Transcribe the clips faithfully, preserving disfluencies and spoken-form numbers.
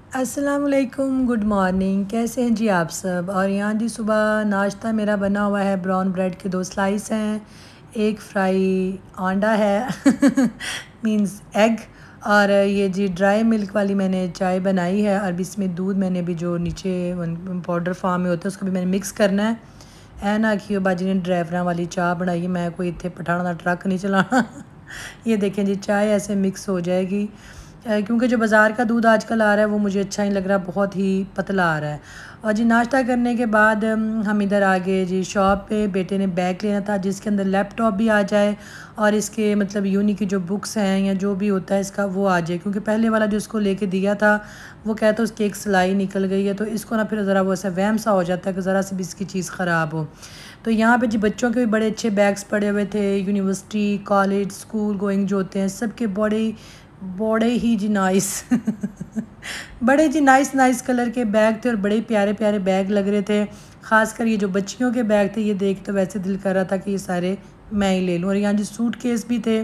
अस्सलाम वालेकुम, good morning. कैसे हैं जी आप सब। और यहाँ जी सुबह नाश्ता मेरा बना हुआ है। ब्राउन ब्रेड के दो स्लाइस हैं, एक फ्राई आंडा है मींस एग। और ये जी ड्राई मिल्क वाली मैंने चाय बनाई है। और इसमें दूध मैंने भी जो नीचे पाउडर फार्म में होता है उसको भी मैंने मिक्स करना है। ऐ ना कि बाजी ने ड्राइवरा वाली चाय बनाई है, मैं कोई इतने पठाना का ट्रक नहीं चलाना ये देखें जी चाय ऐसे मिक्स हो जाएगी, क्योंकि जो बाज़ार का दूध आजकल आ रहा है वो मुझे अच्छा नहीं लग रहा, बहुत ही पतला आ रहा है। और जी नाश्ता करने के बाद हम इधर आ गए जी शॉप पे। बेटे ने बैग लेना था जिसके अंदर लैपटॉप भी आ जाए और इसके मतलब यूनी की जो बुक्स हैं या जो भी होता है इसका वो आ जाए, क्योंकि पहले वाला जो इसको लेके दिया था वो कहता उसकी एक सिलाई निकल गई है, तो इसको ना फिर ज़रा वो ऐसा वहम सा हो जाता है कि ज़रा सी भी इसकी चीज़ ख़राब हो। तो यहाँ पे जी बच्चों के भी बड़े अच्छे बैग्स पड़े हुए थे, यूनिवर्सिटी कॉलेज स्कूल गोइंग जो होते हैं सबके बड़े बड़े ही जी नाइस बड़े जी नाइस नाइस कलर के बैग थे और बड़े प्यारे प्यारे बैग लग रहे थे। ख़ासकर ये जो बच्चियों के बैग थे ये देख तो वैसे दिल कर रहा था कि ये सारे मैं ही ले लूँ। और यहाँ जी सूट केस भी थे।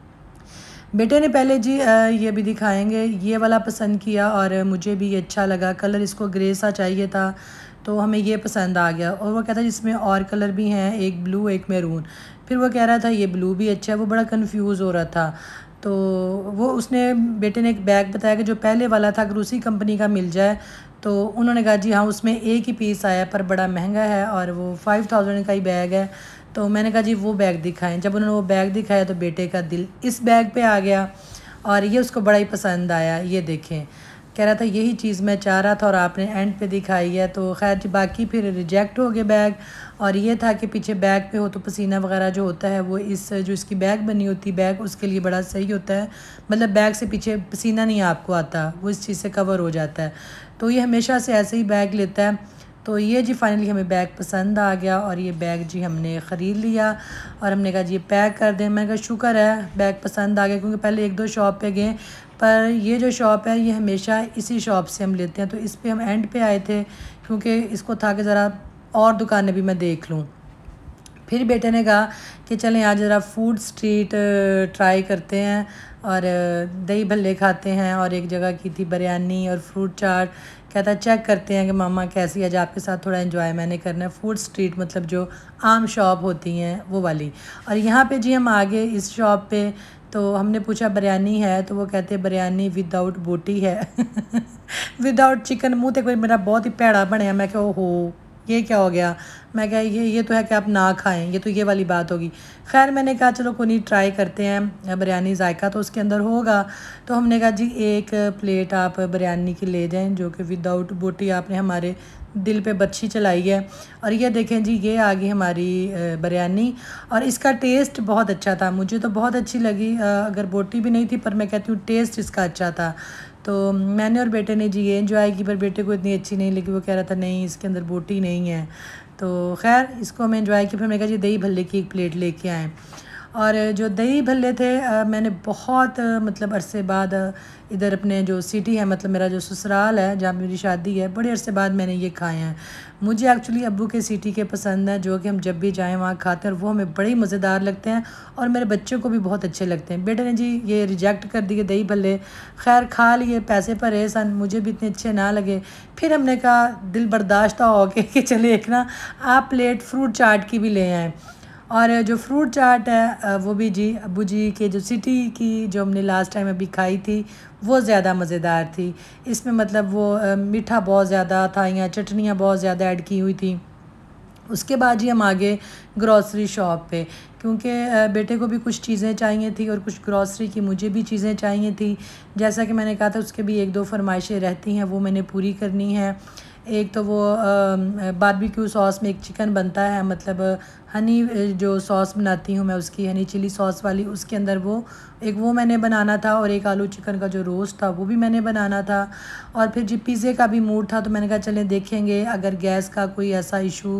बेटे ने पहले जी ये भी दिखाएंगे, ये वाला पसंद किया और मुझे भी ये अच्छा लगा। कलर इसको ग्रे सा चाहिए था तो हमें ये पसंद आ गया। और वो कहता है जिसमें और कलर भी हैं, एक ब्लू एक मैरून। फिर वो कह रहा था ये ब्लू भी अच्छा है, वो बड़ा कंफ्यूज हो रहा था। तो वो उसने बेटे ने एक बैग बताया कि जो पहले वाला था अगर उसी कंपनी का मिल जाए, तो उन्होंने कहा जी हाँ उसमें एक ही पीस आया पर बड़ा महंगा है और वो फाइव थाउजेंड का ही बैग है। तो मैंने कहा जी वो बैग दिखाएं। जब उन्होंने वो बैग दिखाया तो बेटे का दिल इस बैग पे आ गया और ये उसको बड़ा ही पसंद आया। ये देखें, कह रहा था यही चीज़ मैं चाह रहा था और आपने एंड पे दिखाई है। तो खैर जी बाकी फिर रिजेक्ट हो गए बैग। और ये था कि पीछे बैग पे हो तो पसीना वगैरह जो होता है वो इस जो इसकी बैग बनी होती बैग उसके लिए बड़ा सही होता है, मतलब बैग से पीछे पसीना नहीं आपको आता, वो इस चीज़ से कवर हो जाता है। तो ये हमेशा से ऐसे ही बैग लेता है। तो ये जी फाइनली हमें बैग पसंद आ गया और ये बैग जी हमने ख़रीद लिया और हमने कहा जी पैक कर दें। मैंने कहा शुक्र है बैग पसंद आ गया, क्योंकि पहले एक दो शॉप पे गए पर ये जो शॉप है ये हमेशा इसी शॉप से हम लेते हैं। तो इस पे हम एंड पे आए थे क्योंकि इसको था कि ज़रा और दुकानें भी मैं देख लूँ। फिर बेटे ने कहा कि चलें आज ज़रा फूड स्ट्रीट ट्राई करते हैं और दही भल्ले खाते हैं। और एक जगह की थी बिरयानी और फ्रूट चाट। कहता चेक करते हैं कि मामा कैसी है, आज आपके साथ थोड़ा एंजॉय मैंने करना है। फूड स्ट्रीट मतलब जो आम शॉप होती हैं वो वाली। और यहाँ पे जी हम आ गए इस शॉप पे, तो हमने पूछा बिरयानी है, तो वो कहते बिरयानी विदाउट बोटी है विदाउट चिकन। मुँह तक कोई मेरा बहुत ही भैड़ा बनया। मैं क्या हो ये क्या हो गया, मैं क्या ये ये तो है कि आप ना खाएं, ये तो ये वाली बात होगी। खैर मैंने कहा चलो कोई नहीं ट्राई करते हैं, बिरयानी जायका तो उसके अंदर होगा। तो हमने कहा जी एक प्लेट आप बिरयानी की ले जाएं जो कि विदाउट बोटी। आपने हमारे दिल पे बच्ची चलाई है। और ये देखें जी ये आ गई हमारी बिरयानी और इसका टेस्ट बहुत अच्छा था, मुझे तो बहुत अच्छी लगी। अगर बोटी भी नहीं थी पर मैं कहती हूँ टेस्ट इसका अच्छा था। तो मैंने और बेटे ने जी ये एंजॉय की, पर बेटे को इतनी अच्छी नहीं लगी, वो कह रहा था नहीं इसके अंदर बोटी नहीं है। तो खैर इसको हमें एंजॉय की। फिर मैंने कहा जी दही भल्ले की एक प्लेट लेके आएँ। और जो दही भल्ले थे आ, मैंने बहुत आ, मतलब अरसे बाद आ, इधर अपने जो सिटी है मतलब मेरा जो ससुराल है जहाँ मेरी शादी है, बड़े अरसे बाद मैंने ये खाए हैं। मुझे एक्चुअली अब्बू के सिटी के पसंद हैं जो कि हम जब भी जाएं वहाँ खाते हैं और वो हमें बड़े ही मज़ेदार लगते हैं और मेरे बच्चों को भी बहुत अच्छे लगते हैं। बेटे ने जी ये रिजेक्ट कर दिए दही भल्ले, खैर खा लिए, पैसे पर सन, मुझे भी इतने अच्छे ना लगे। फिर हमने कहा दिल बर्दाश्त हो के कि चले एक ना आप प्लेट फ्रूट चाट की भी ले आएँ। और जो फ्रूट चाट है वो भी जी अब्बू जी के जो सिटी की जो हमने लास्ट टाइम अभी खाई थी वो ज़्यादा मज़ेदार थी। इसमें मतलब वो मीठा बहुत ज़्यादा था या चटनियाँ बहुत ज़्यादा ऐड की हुई थी। उसके बाद जी हम आगे ग्रॉसरी शॉप पे, क्योंकि बेटे को भी कुछ चीज़ें चाहिए थी और कुछ ग्रॉसरी की मुझे भी चीज़ें चाहिए थी। जैसा कि मैंने कहा था उसके भी एक दो फरमाइशें रहती हैं वो मैंने पूरी करनी है। एक तो वो बारबेक्यू सॉस में एक चिकन बनता है, मतलब हनी जो सॉस बनाती हूँ मैं उसकी हनी चिली सॉस वाली, उसके अंदर वो एक वो मैंने बनाना था और एक आलू चिकन का जो रोस्ट था वो भी मैंने बनाना था। और फिर जी पिज़्ज़े का भी मूड था तो मैंने कहा चलें देखेंगे अगर गैस का कोई ऐसा इशू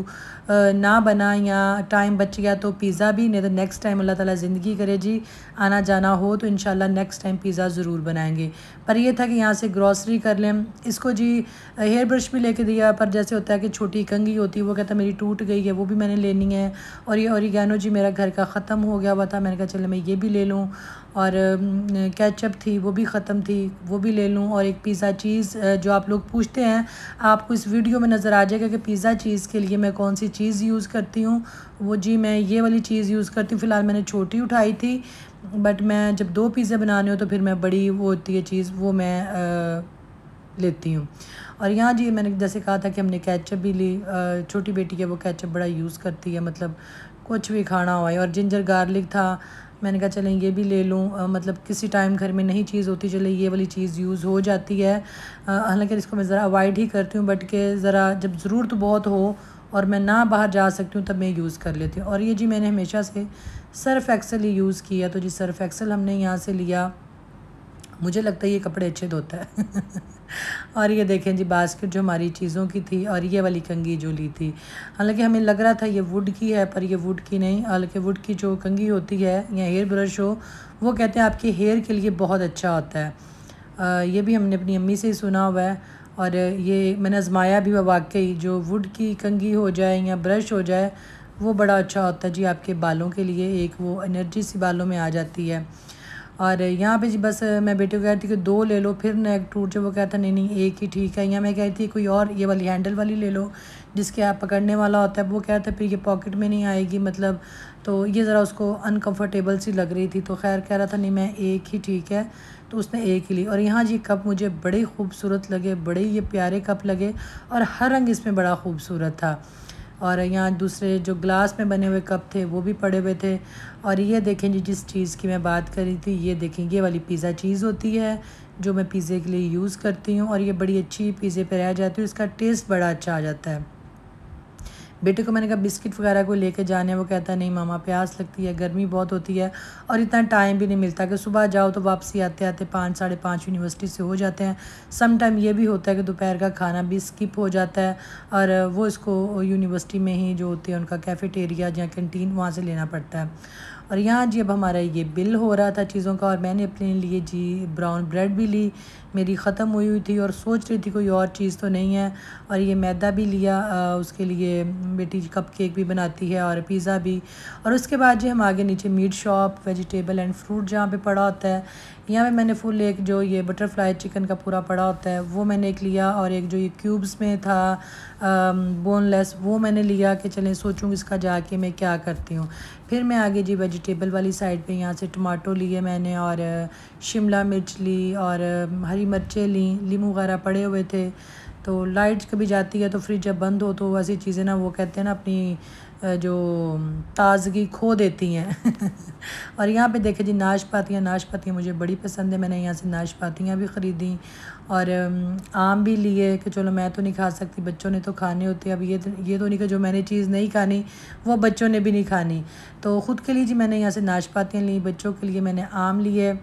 ना बना या टाइम बच गया तो पिज़्ज़ा भी, नहीं तो नेक्स्ट टाइम अल्लाह ताला ज़िंदगी करे जी आना जाना हो तो इंशाल्लाह नेक्स्ट टाइम पिज़्ज़ा ज़रूर बनाएंगे। पर यह था कि यहाँ से ग्रॉसरी कर लें। इसको जी हेयर ब्रश भी लेके दिया, पर जैसे होता है कि छोटी कंघी होती है वो कहता मेरी टूट गई है वो भी मैंने लेनी है। और ये ओरिगैनो जी मेरा घर का ख़त्म हो गया हुआ था, मैंने कहा चलो मैं ये भी ले लूँ। और केचप थी वो भी ख़त्म थी, वो भी ले लूँ। और एक पिज़्ज़ा चीज़ जो आप लोग पूछते हैं, आपको इस वीडियो में नज़र आ जाएगा कि पिज़्ज़ा चीज़ के लिए मैं कौन सी चीज़ यूज़ करती हूँ। वो जी मैं ये वाली चीज़ यूज़ करती हूँ। फ़िलहाल मैंने छोटी उठाई थी, बट मैं जब दो पिज़्ज़ा बनाने हो तो फिर मैं बड़ी वो होती है चीज़, वो मैं आ, लेती हूँ। और यहाँ जी मैंने जैसे कहा था कि हमने केचप भी ली। छोटी बेटी है वो केचप बड़ा यूज़ करती है, मतलब कुछ भी खाना हुआ है। और जिंजर गार्लिक था, मैंने कहा चलें ये भी ले लूँ, मतलब किसी टाइम घर में नहीं चीज़ होती, चले ये वाली चीज़ यूज़ हो जाती है। हालांकि इसको मैं ज़रा अवॉइड ही करती हूँ, बट के ज़रा जब ज़रूरत बहुत हो और मैं ना बाहर जा सकती हूँ तब मैं यूज़ कर लेती हूँ। और ये जी मैंने हमेशा से सर्फ़ एक्सेल ही यूज़ किया, तो जी सर्फ़ एक्सेल हमने यहाँ से लिया। मुझे लगता है ये कपड़े अच्छे धोता है और ये देखें जी बास्केट जो हमारी चीज़ों की थी, और ये वाली कंघी जो ली थी। हालांकि हमें लग रहा था ये वुड की है, पर ये वुड की नहीं। हालांकि वुड की जो कंघी होती है या हेयर ब्रश हो, वो कहते हैं आपके हेयर के लिए बहुत अच्छा होता है। आ, ये भी हमने अपनी अम्मी से ही सुना हुआ है, और ये मैंने आजमाया भी हुआ। वाकई जो वुड की कंघी हो जाए या ब्रश हो जाए, वो बड़ा अच्छा होता है जी आपके बालों के लिए। एक वो एनर्जी सी बालों में आ जाती है। और यहाँ पे जी बस मैं बेटे को कहती कि दो ले लो, फिर नेक टूट जो, वो कहता नहीं नहीं एक ही ठीक है। या मैं कहती थी कोई और ये वाली हैंडल वाली ले लो जिसके आप पकड़ने वाला होता है, वो कहता है फिर ये पॉकेट में नहीं आएगी, मतलब तो ये ज़रा उसको अनकंफर्टेबल सी लग रही थी। तो खैर कह रहा था नहीं मैं एक ही ठीक है, तो उसने एक ही ली। और यहाँ जी कप मुझे बड़े खूबसूरत लगे, बड़े ये प्यारे कप लगे, और हर रंग इसमें बड़ा खूबसूरत था। और यहाँ दूसरे जो ग्लास में बने हुए कप थे वो भी पड़े हुए थे। और ये देखें जी जिस चीज़ की मैं बात कर रही थी, ये देखें ये वाली पिज़्ज़ा चीज़ होती है जो मैं पिज़्ज़े के लिए यूज़ करती हूँ, और ये बड़ी अच्छी पिज़्ज़े पे रह जाती है, इसका टेस्ट बड़ा अच्छा आ जाता है। बेटे को मैंने कहा बिस्किट वगैरह को लेके जाने, वो कहता है नहीं मामा प्यास लगती है, गर्मी बहुत होती है, और इतना टाइम भी नहीं मिलता कि सुबह जाओ तो वापसी आते आते पाँच साढ़े पाँच यूनिवर्सिटी से हो जाते हैं। सम टाइम ये भी होता है कि दोपहर का खाना भी स्किप हो जाता है, और वो इसको यूनिवर्सिटी में ही जो होती है उनका कैफ़ेटेरिया या कैंटीन, वहाँ से लेना पड़ता है। और यहाँ जी अब हमारा ये बिल हो रहा था चीज़ों का, और मैंने अपने लिए जी ब्राउन ब्रेड भी ली, मेरी ख़त्म हुई हुई थी, और सोच रही थी कोई और चीज़ तो नहीं है। और ये मैदा भी लिया, आ, उसके लिए बेटी कप केक भी बनाती है और पिज़्ज़ा भी। और उसके बाद जी हम आगे नीचे meat shop, vegetable and fruit जहाँ पे पड़ा होता है, यहाँ पे मैंने फुल एक जो ये बटरफ्लाई चिकन का पूरा पड़ा होता है वो मैंने एक लिया, और एक जो ये क्यूब्स में था बोनलेस वो मैंने लिया कि चलें सोचूँ इसका जाके मैं क्या करती हूँ। फिर मैं आगे जी वेजिटेबल वाली साइड पे यहाँ से टमाटो लिए मैंने, और शिमला मिर्च ली, और हरी मिर्चें ली, लीमू वगैरह पड़े हुए थे। तो लाइट कभी जाती है तो फ्रिज जब बंद हो तो ऐसी चीज़ें ना, वो कहते हैं ना अपनी जो ताज़गी खो देती हैं और यहाँ पे देखे जी नाशपातियाँ, नाशपातियाँ मुझे बड़ी पसंद है, मैंने यहाँ से नाशपातियाँ भी ख़रीदी, और आम भी लिए कि चलो मैं तो नहीं खा सकती, बच्चों ने तो खाने होते हैं। अब ये ये तो नहीं कि जो मैंने चीज़ नहीं खानी वो बच्चों ने भी नहीं खानी, तो ख़ुद के लिए जी मैंने यहाँ से नाशपातियाँ ली, बच्चों के लिए मैंने आम लिए।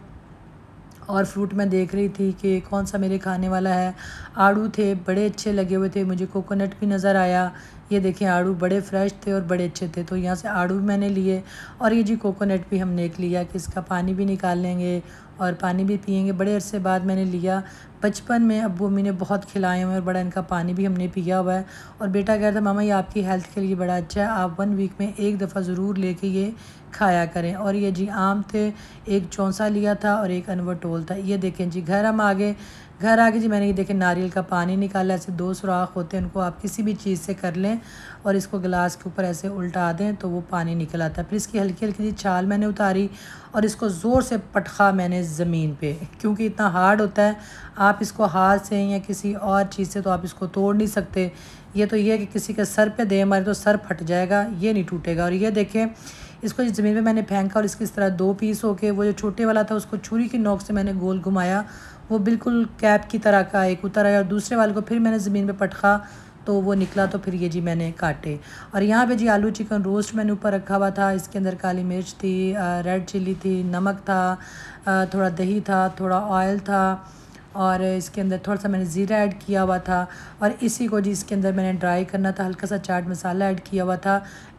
और फ्रूट मैं देख रही थी कि कौन सा मेरे खाने वाला है। आड़ू थे, बड़े अच्छे लगे हुए थे, मुझे कोकोनट भी नज़र आया। ये देखें आड़ू बड़े फ्रेश थे और बड़े अच्छे थे, तो यहाँ से आड़ू भी मैंने लिए। और ये जी कोकोनट भी हमने एक लिया कि इसका पानी भी निकाल लेंगे और पानी भी पियेंगे, बड़े अरसे बाद मैंने लिया। बचपन में अब्बू अम्मी ने बहुत खिलाए हुए और बड़ा इनका पानी भी हमने पिया हुआ है। और बेटा कह रहा था मामा ये आपकी हेल्थ के लिए बड़ा अच्छा है, आप वन वीक में एक दफ़ा ज़रूर लेके ये खाया करें। और ये जी आम थे, एक चौंसा लिया था और एक अनवरटोल था। ये देखें जी घर हम आ गए, घर आके जी मैंने ये देखें नारियल का पानी निकाला, ऐसे दो सुराख होते हैं, उनको आप किसी भी चीज़ से कर लें और इसको गिलास के ऊपर ऐसे उल्टा दें तो वो पानी निकल आता है। फिर इसकी हल्की हल्की सी छाल मैंने उतारी और इसको ज़ोर से पटखा मैंने ज़मीन पे, क्योंकि इतना हार्ड होता है, आप इसको हाथ से या किसी और चीज़ से तो आप इसको तोड़ नहीं सकते। ये तो ये है कि किसी के सर पे दे हमारे तो सर फट जाएगा, ये नहीं टूटेगा। और ये देखें इसको ज़मीन पे मैंने फेंका और इसकी इस तरह दो पीस होके, वो जो छोटे वाला था उसको छुरी की नोक से मैंने गोल घुमाया, वो बिल्कुल कैप की तरह का एक उतर आया। और दूसरे वाले को फिर मैंने ज़मीन पे पटखा तो वो निकला, तो फिर ये जी मैंने काटे। और यहाँ पे जी आलू चिकन रोस्ट मैंने ऊपर रखा हुआ था, इसके अंदर काली मिर्च थी, रेड चिल्ली थी, नमक था, थोड़ा दही था, थोड़ा ऑयल था, और इसके अंदर थोड़ा सा मैंने ज़ीरा ऐड किया हुआ था। और इसी को जी इसके अंदर मैंने ड्राई करना था, हल्का सा चाट मसाला ऐड किया हुआ था।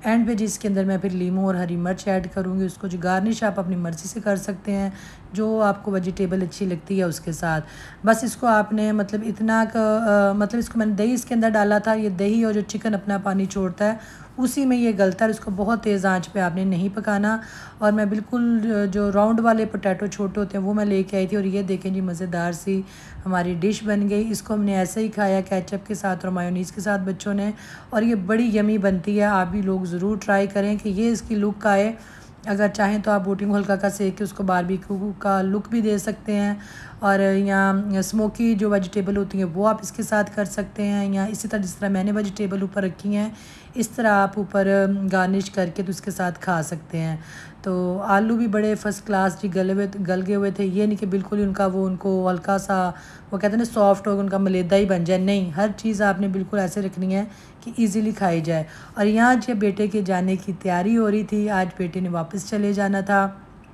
एंड पे जी इसके अंदर मैं फिर लीमू और हरी मिर्च ऐड करूँगी। उसको जो गार्निश आप अपनी मर्ज़ी से कर सकते हैं, जो आपको वेजिटेबल अच्छी लगती है उसके साथ। बस इसको आपने मतलब इतना क मतलब इसको मैंने दही इसके अंदर डाला था, ये दही और जो चिकन अपना पानी छोड़ता है उसी में ये गलता है। इसको बहुत तेज़ आंच पे आपने नहीं पकाना। और मैं बिल्कुल जो राउंड वाले पोटैटो छोटे होते हैं वो मैं लेके आई थी, और ये देखें जी मज़ेदार सी हमारी डिश बन गई। इसको हमने ऐसे ही खाया केचप के साथ और मायोनीज़ के साथ बच्चों ने, और ये बड़ी यमी बनती है। आप भी लोग ज़रूर ट्राई करें कि ये इसकी लुक आए। अगर चाहें तो आप बोटी को हल्का का सेक के उसको बारबेक्यू का लुक भी दे सकते हैं, और या स्मोकी जो वेजिटेबल होती हैं वो आप इसके साथ कर सकते हैं, या इसी तरह जिस तरह मैंने वेजिटेबल ऊपर रखी हैं इस तरह आप ऊपर गार्निश करके तो उसके साथ खा सकते हैं। तो आलू भी बड़े फ़र्स्ट क्लास जी गले हुए गल गए हुए थे, ये नहीं कि बिल्कुल ही उनका वो उनको हल्का सा वो कहते हैं ना सॉफ्ट हो उनका मलेदा ही बन जाए, नहीं, हर चीज़ आपने बिल्कुल ऐसे रखनी है कि इजीली खाई जाए। और यहाँ जब बेटे के जाने की तैयारी हो रही थी, आज बेटे ने वापस चले जाना था,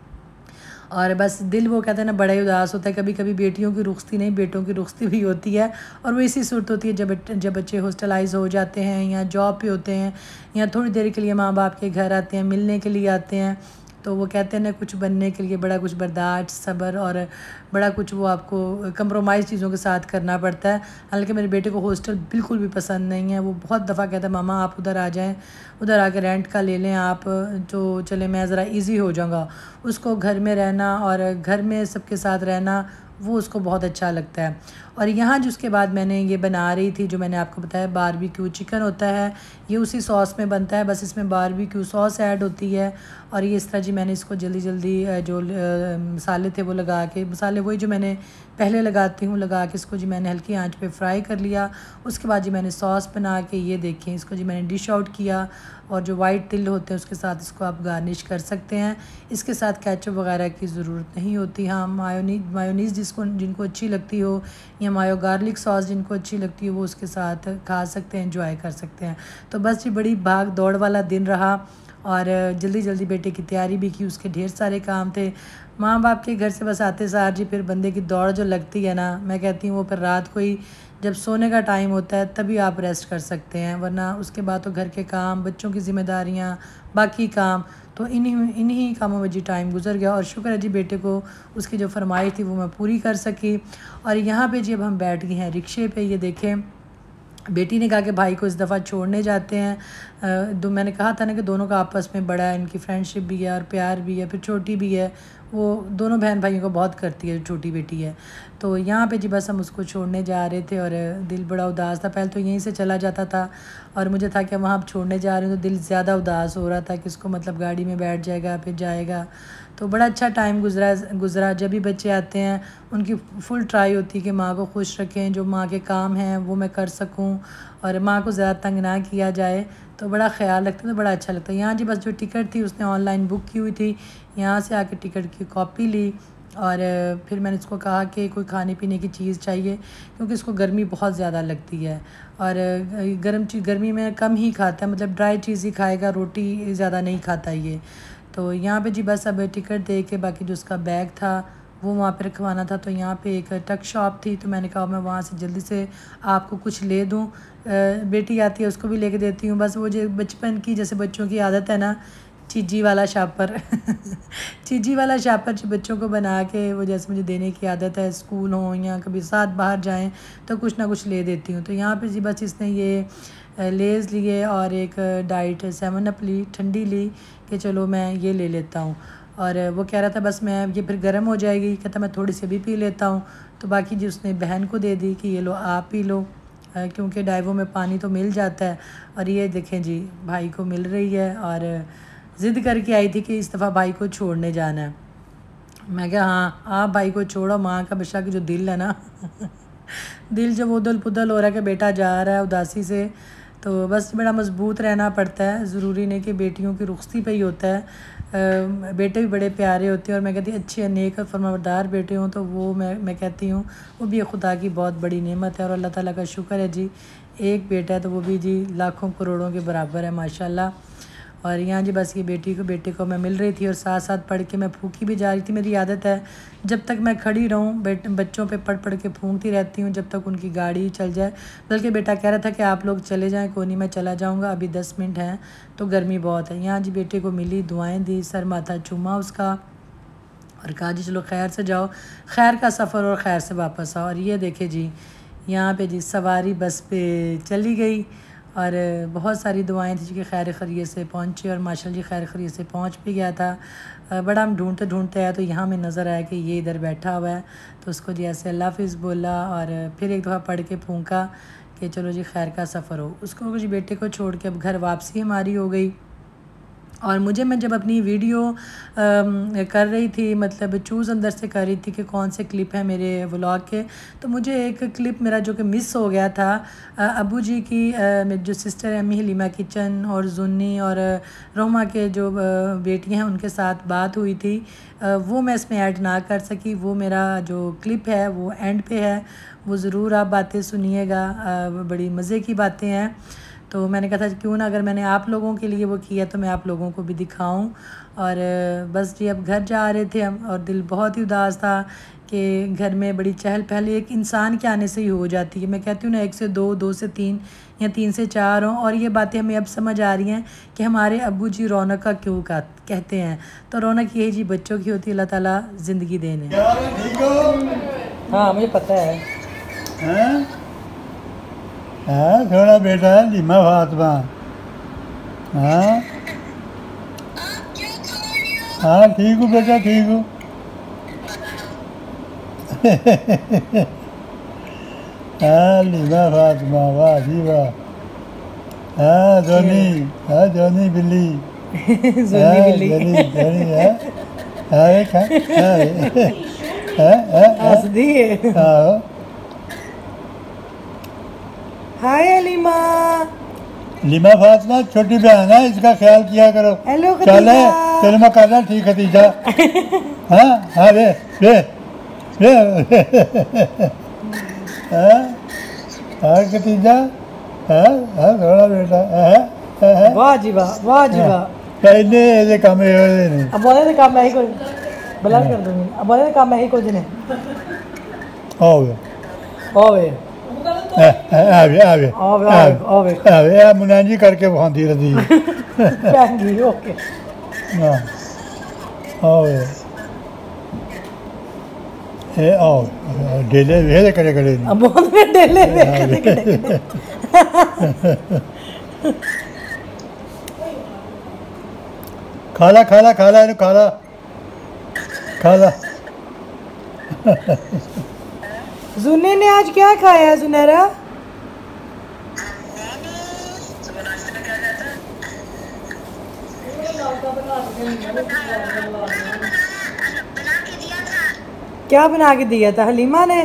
और बस दिल वो कहते हैं ना बड़ा ही उदास होता है। कभी कभी बेटियों की रुखसती नहीं, बेटों की रुखसती भी होती है, और वो इसी सूरत होती है जब जब बच्चे हॉस्टलाइज हो जाते हैं या जॉब पे होते हैं या थोड़ी देर के लिए माँ बाप के घर आते हैं, मिलने के लिए आते हैं, तो वो कहते हैं ना कुछ बनने के लिए बड़ा कुछ बर्दाश्त, सब्र और बड़ा कुछ वो आपको कंप्रोमाइज़ चीज़ों के साथ करना पड़ता है। हालांकि मेरे बेटे को हॉस्टल बिल्कुल भी पसंद नहीं है। वो बहुत दफ़ा कहता है मामा आप उधर आ जाएं, उधर आके रेंट का ले लें आप, तो चले मैं ज़रा इजी हो जाऊँगा। उसको घर में रहना और घर में सबके साथ रहना वो उसको बहुत अच्छा लगता है। और यहाँ जो उसके बाद मैंने ये बना रही थी जो मैंने आपको बताया बारबेक्यू चिकन होता है, ये उसी सॉस में बनता है, बस इसमें बारबेक्यू सॉस ऐड होती है। और ये इस तरह जी मैंने इसको जल्दी जल्दी जो मसाले थे वो लगा के, मसाले वही जो मैंने पहले लगाती हूँ लगा के इसको जी मैंने हल्की आंच पे फ्राई कर लिया। उसके बाद जी मैंने सॉस बना के ये देखें इसको जी मैंने डिश आउट किया, और जो वाइट तिल होते हैं उसके साथ इसको आप गार्निश कर सकते हैं। इसके साथ केचप वगैरह की ज़रूरत नहीं होती। हाँ, मायोनीज मायोनीज़ जिसको जिनको अच्छी लगती हो या मायो गार्लिक सॉस जिनको अच्छी लगती है वो उसके साथ खा सकते हैं, एंजॉय कर सकते हैं। तो बस जी बड़ी भाग दौड़ वाला दिन रहा, और जल्दी जल्दी बेटे की तैयारी भी की, उसके ढेर सारे काम थे। माँ बाप के घर से बस आते सार जी फिर बंदे की दौड़ जो लगती है ना, मैं कहती हूँ वो फिर रात को ही जब सोने का टाइम होता है तभी आप रेस्ट कर सकते हैं, वरना उसके बाद तो घर के काम, बच्चों की ज़िम्मेदारियाँ, बाकी काम, तो इन्हीं इन्हीं कामों में जी टाइम गुजर गया। और शुक्र है जी बेटे को उसकी जो फरमाइश थी वो मैं पूरी कर सकी। और यहाँ पे जी अब हम बैठ गए हैं रिक्शे पे। ये देखें बेटी ने कहा कि भाई को इस दफ़ा छोड़ने जाते हैं। दो मैंने कहा था ना कि दोनों का आपस में बड़ा है, इनकी फ्रेंडशिप भी है और प्यार भी है, फिर छोटी भी है, वो दोनों बहन भाइयों को बहुत करती है, छोटी बेटी है। तो यहाँ पे जी बस हम उसको छोड़ने जा रहे थे और दिल बड़ा उदास था। पहले तो यहीं से चला जाता था और मुझे था कि वहाँ आप छोड़ने जा रहे हैं तो दिल ज़्यादा उदास हो रहा था कि इसको मतलब गाड़ी में बैठ जाएगा फिर जाएगा। तो बड़ा अच्छा टाइम गुजरा गुजरा जब भी बच्चे आते हैं उनकी फुल ट्राई होती है कि माँ को खुश रखें, जो माँ के काम हैं वो मैं कर सकूं और माँ को ज़्यादा तंग ना किया जाए, तो बड़ा ख्याल रखते हैं, तो बड़ा अच्छा लगता है। यहाँ जी बस जो टिकट थी उसने ऑनलाइन बुक की हुई थी, यहाँ से आके टिकट की कॉपी ली और फिर मैंने इसको कहा कि कोई खाने पीने की चीज़ चाहिए क्योंकि इसको गर्मी बहुत ज़्यादा लगती है और गर्म चीज़ गर्मी में कम ही खाता है, मतलब ड्राई चीज़ ही खाएगा, रोटी ज़्यादा नहीं खाता ये। तो यहाँ पे जी बस अब टिकट दे के बाकी जो उसका बैग था वो वहाँ पे रखवाना था, तो यहाँ पे एक टक शॉप थी, तो मैंने कहा मैं वहाँ से जल्दी से आपको कुछ ले दूँ। बेटी आती है उसको भी लेके देती हूँ, बस वो जो बचपन की जैसे बच्चों की आदत है ना, चीजी वाला शापर चीजी वाला शापर जो बच्चों को बना के वो जैसे मुझे देने की आदत है, स्कूल हो या कभी साथ बाहर जाएं तो कुछ ना कुछ ले देती हूँ। तो यहाँ पे जी बस इसने ये लेज़ लिए और एक डाइट सेवन अप ली, ठंडी ली कि चलो मैं ये ले लेता हूँ। और वो कह रहा था बस मैं ये फिर गर्म हो जाएगी, कहता मैं थोड़ी सी भी पी लेता हूँ। तो बाकी जी उसने बहन को दे दी कि ये लो आप पी लो, क्योंकि डाइवों में पानी तो मिल जाता है। और ये देखें जी भाई को मिल रही है और ज़िद करके आई थी कि इस दफ़ा भाई को छोड़ने जाना है। मैं कहा हाँ आप भाई को छोड़ो, माँ का बेशक जो दिल है ना दिल जब उदल पुदल हो रहा है कि बेटा जा रहा है उदासी से, तो बस बड़ा मजबूत रहना पड़ता है। ज़रूरी नहीं कि बेटियों की रुखसती पे ही होता है, आ, बेटे भी बड़े प्यारे होते हैं और मैं कहती हूँ अच्छे नेक और फरमाबरदार बेटे हों तो वो मैं मैं कहती हूँ वो भी खुदा की बहुत बड़ी नेमत है। और अल्लाह ताला का शुक्र है जी, एक बेटा है तो वो भी जी लाखों करोड़ों के बराबर है माशाल्लाह। और यहाँ जी बस ये बेटी को बेटे को मैं मिल रही थी और साथ साथ पढ़ के मैं फूकी भी जा रही थी। मेरी आदत है जब तक मैं खड़ी रहूँ बेट बच्चों पे पढ़ पढ़ के फूंकती रहती हूँ जब तक उनकी गाड़ी चल जाए। बल्कि बेटा कह रहा था कि आप लोग चले जाएं, कोई नहीं मैं चला जाऊँगा, अभी दस मिनट हैं तो गर्मी बहुत है। यहाँ जी बेटे को मिली, दुआएँ दी, सर माथा चूमा उसका और कहा जी चलो खैर से जाओ, खैर का सफ़र और खैर से वापस आओ। और ये देखे जी यहाँ पे जी सवारी बस पे चली गई और बहुत सारी दुआएं थी कि खैर खैरियत से पहुँचे और माशाल्लाह जी खैर खैरियत से पहुँच भी गया था। बड़ा हम ढूंढते ढूंढते आए तो यहाँ में नज़र आया कि ये इधर बैठा हुआ है, तो उसको जी ऐसे अल्लाह हाफ़िज़ बोला और फिर एक दफ़ा पढ़ के फूंका कि चलो जी खैर का सफ़र हो। उसको जी बेटे को छोड़ के अब घर वापसी हमारी हो गई। और मुझे मैं जब अपनी वीडियो आ, कर रही थी, मतलब चूज़ अंदर से कर रही थी कि कौन से क्लिप हैं मेरे व्लॉग के, तो मुझे एक क्लिप मेरा जो कि मिस हो गया था। आ, अबू जी की आ, मेरी जो सिस्टर है अम्मी हलीमा किचन और जुन्नी और रोमा के जो बेटियां हैं उनके साथ बात हुई थी, आ, वो मैं इसमें ऐड ना कर सकी। वो मेरा जो क्लिप है वो एंड पे है, वो ज़रूर आप बातें सुनिएगा, बड़ी मज़े की बातें हैं। तो मैंने कहा था क्यों ना अगर मैंने आप लोगों के लिए वो किया तो मैं आप लोगों को भी दिखाऊं। और बस जी अब घर जा रहे थे हम और दिल बहुत ही उदास था कि घर में बड़ी चहल पहल एक इंसान के आने से ही हो जाती है। मैं कहती हूँ ना एक से दो, दो से तीन या तीन से चार हों। और ये बातें हमें अब समझ आ रही हैं कि हमारे अब्बू जी रौनक का क्यों कहते हैं। तो रौनक यही जी बच्चों की होती है, अल्लाह ताला ज़िंदगी देने। हाँ मुझे पता है, है? हाँ थोड़ा बेटा लीमा फातिमा। हाँ हाँ ठीक हूँ बेटा, ठीक हूँ। हाँ लीमा फातिमा, वाह जी वाह। हाँ जोनी, हाँ जोनी बिल्ली, जोनी बिल्ली जोनी है। हाँ एक है, हंस दी है। हाँ हाय अलीमा। लीमा फातिमा छोटी बहन है, इसका ख्याल किया करो। हेलो चले चल मैं कर रहा ठीक खतीजा। हाँ हाँ वे वे वे हाँ हाँ खतीजा, हाँ हाँ थोड़ा बेटा है। वाह जी वाह, वाह जी वाह। पहले ये काम है नहीं, अब बोले तो काम मैं ही को बला कर दूंगी। अब बोले तो काम मैं ही को जने ओवे ओवे आवे आवे ओवे ओवे आवे आ मुनाजी करके खाती रहती है। पैंगी ओके हाँ ओवे ए आओ डेले वे करे करे अब बहुत में डेले वे करे करे। खाला खाला खाला इन्हें खाला खाला। जुन्ने ने आज क्या खाया जुनेरा? क्या बना के दिया था हलीमा ने?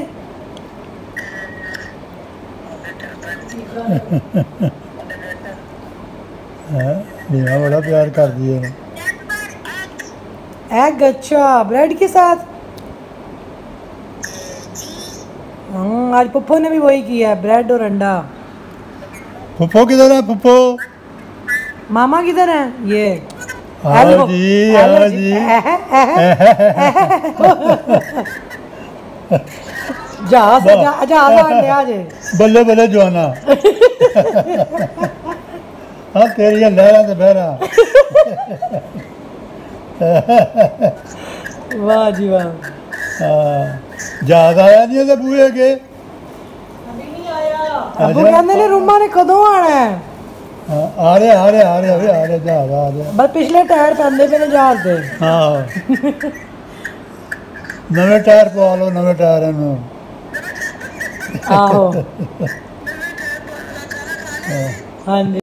लीमा बड़ा प्यार कर दिया ना। एग, अच्छा ब्रेड के साथ। हम्म आज पप्पो ने भी वही किया है, ब्रेड और अंडा। पप्पो किधर है? पप्पो मामा किधर है? ये हेलो जी, हेलो जी। जा जा जा जा आज बल्ले बल्ले जवाना। हाँ तेरिया लहरा तो बहरा। वाह जी वाह। याद आया नहीं है बूहे के? अभी नहीं आया। अबू कहते ने रूमा ने कदों आना है? आ रहे आ रहे आ रहे अभी आ रहे जहाज आ रहे। बस पिछले टायर पैंदे पे ने जहाज दे। हाँ नवे टायर पवा लो, नवे टायर है। आहो हाँ जी।